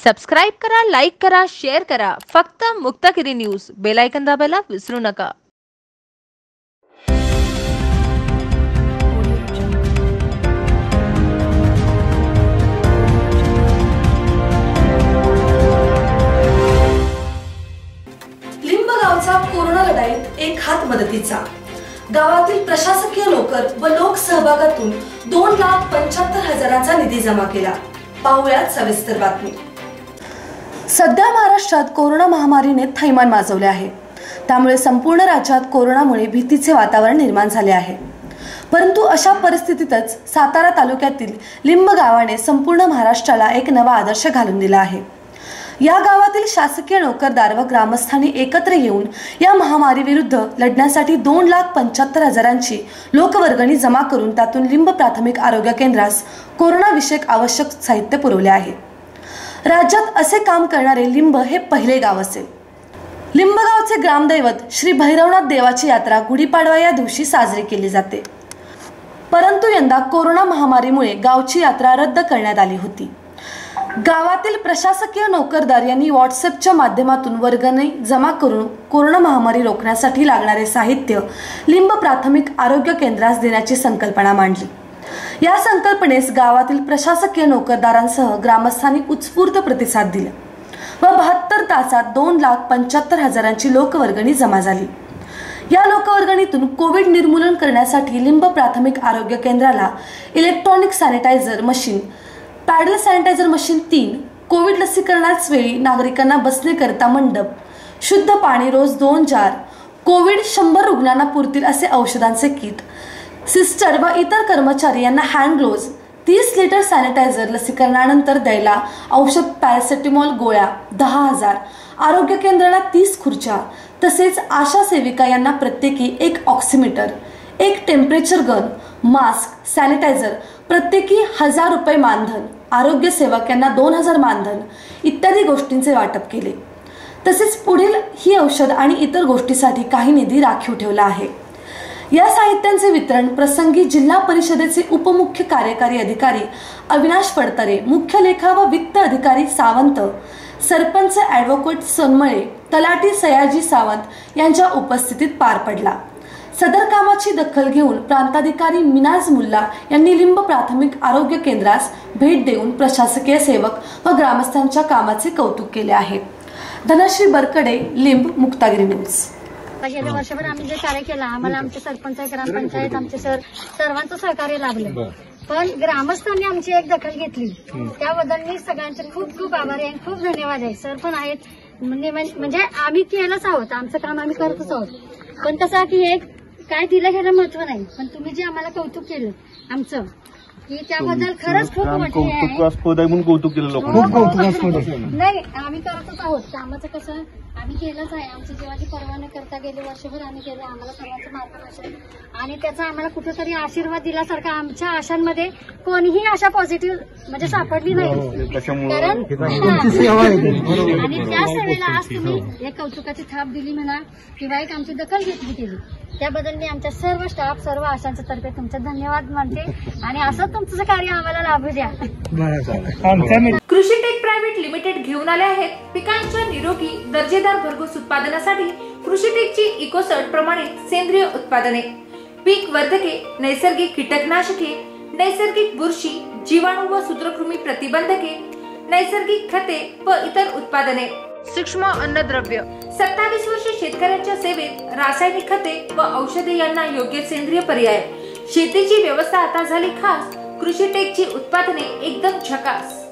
Subscribe करा, like करा, share करा. फक्त मुक्तागिरी न्यूज. बेल आयकॉन दाबायला विसरू नका. लिंब गावचा कोरोना लढाईत एक हात मदतीचा. गावातील प्रशासकीय नोकर व लोक सहभागातून 2,75,000चा निधी जमा केला. पाहुयात सविस्तर बातमी. सध्या महाराष्ट्रात कोरोना महामारीने थैमान माजवले आहे. त्यामुळे संपूर्ण राज्यात कोरोनामुळे भीतीचे वातावरण निर्माण झाले आहे. परंतु अशा परिस्थितीतच सातारा तालुक्यातील लिंब गावाने संपूर्ण महाराष्ट्राला एक नवा आदर्श घालून दिला आहे. या गावातील शासकीय नोकरदार व ग्रामस्थांनी एकत्र येऊन या महामारी विरुद्ध लढण्यासाठी 2,75,000ची लोकवर्गणी जमा करून त्यातून लिंब प्राथमिक आरोग्य केंद्रास कोरोना विषयक आवश्यक साहित्य पुरवले आहे. राज्यात असे काम करणारे लिंब हे पहिले गाव असेल. लिंब गावचे ग्रामदैवत श्री भैरवनाथ देवाची यात्रा गुढीपाडवा या दिवशी साजरी केली जाते. परंतु यंदा कोरोना महामारीमुळे गावची यात्रा रद्द करण्यात आली होती. गावातील प्रशासकीय नोकरदार यांनी व्हॉट्सअपच्या माध्यमातून वर्गणी जमा करून कोरोना महामारी रोखण्यासाठी लागणारे साहित्य लिंब प्राथमिक आरोग्य केंद्रास देण्याची संकल्पना मांडली. या संकल्पनेस गावातील प्रशासकीय नोकरदारांसह ग्रामस्थांनी उत्स्फूर्त प्रतिसाद दिला व 72 तासात 2,75,000ची लोकवर्गणी जमा झाली. या लोकवर्गणीतून कोविड निर्मूलन करण्यासाठी लिंब प्राथमिक आरोग्य केंद्राला electronic sanitizer machine, pedal sanitizer machine 3, covid लसीकरणाच वेळी नागरिकांना बसण्याकरता मंडप, शुद्ध पाणी रोज 2 जार, कोविड 100 रुग्णांना पुरतील असे औषधांचे किट, सिस्टर व इतर कर्मचारी यांना हँड ग्लोव्ज, 30 लिटर सॅनिटायझर लसीकरणानंतर द्यायला औषध पॅरासिटामॉल गोळ्या 10,000, आरोग्य केंद्राला 30 खुर्च्या, तसेच आशा सेविका यांना प्रत्येकी 1 oximeter, 1 temperature gun, mask, sanitizer प्रत्येकी 1,000 रुपये मानधन, आरोग्य सेवक यांना 2,000 मानधन इत्यादी गोष्टींचे वाटप केले. तसेच पुढील ही औषध आणि इतर गोष्टीसाठी काही निधी राखीव ठेवला आहे. या साहित्यांचे वितरण प्रसंगी जिल्हा परिषदेचे उपमुख्य कार्यकारी अधिकारी अविनाश फडतरे, मुख्य लेखा व वित्त अधिकारी सावंत, सरपंच ॲडव्होकेट सोनमळे, तलाठी सयाजी सावंत यांच्या उपस्थितीत पार पडला. सदर कामाची दखल घेऊन प्रांताधिकारी मिनाज मुल्ला यांनी लिंब प्राथमिक आरोग्य केंद्रास भेट देऊन प्रशासकीय सेवक व ग्रामस्थांच्या कामाचे कौतुक केले आहे. धनश्री बरकडे, लिंब, मुक्तागिरी न्यूज. गेल्या वर्षभर आम्ही जे कार्य केलं, आम्हाला आमचे सरपंच, ग्रामपंचायत, आमचे सर्वांचं सहकार्य लाभलं. पण ग्रामस्थांनी आमची एक दखल घेतली, त्याबद्दल मी सगळ्यांचे खूप खूप आभारी आहे. खूप धन्यवाद आहे. सर पण आहेत, म्हणजे आम्ही केलंच आहोत, आमचं काम आम्ही करतच आहोत. पण कसं की एक काय दिलं घ्यायला महत्व नाही, पण तुम्ही जे आम्हाला कौतुक केलं आमचं, की त्याबद्दल खरंच खूप कौतुक केलं नाही, आम्ही करतच आहोत. कामाचं कसं आम्ही केलंच आहे. आमची जीवाची पर्वा न करता गेले वर्षभर आम्ही केलं. आम्हाला सर्वांचं मार्गदर्शन आणि त्याचा आम्हाला कुठेतरी आशीर्वाद दिल्यासारखा आमच्या आशांमध्ये कोणीही आशा पॉझिटिव्ह म्हणजे सापडली नाही. कारण आणि त्या सेवेला आज तुम्ही एक कौतुकाची थाप दिली म्हणा किंवा एक आमची दखल घेतली केली, त्याबद्दल मी आमच्या सर्व स्टाफ, सर्व आशांच्या तर्फे तुमचे धन्यवाद मानते. आणि असं तुमचं कार्य आम्हाला लाभू द्या. कृषी टेक प्रायव्हेट लिमिटेड घेऊन आले आहेत पिकांच्या निरोगी दर्जेदार भरघोस उत्पादनासाठी कृषी टेकची इकोसर्ट प्रमाणे सेंद्रिय उत्पादने, पीक वर्धके, नैसर्गिक कीटकनाशके, नैसर्गिक बुरशी, जीवाणू व सूत्रकृमी प्रतिबंधके, नैसर्गिक खते व इतर उत्पादने, सूक्ष्म अन्नद्रव्य. 27 वर्षे शेतकऱ्यांच्या सेवेत रासायनिक खते व औषधे यांना योग्य सेंद्रिय पर्याय. शेतीची व्यवस्था आता झाली खास. कृषी टेकची उत्पादने एकदम झकास.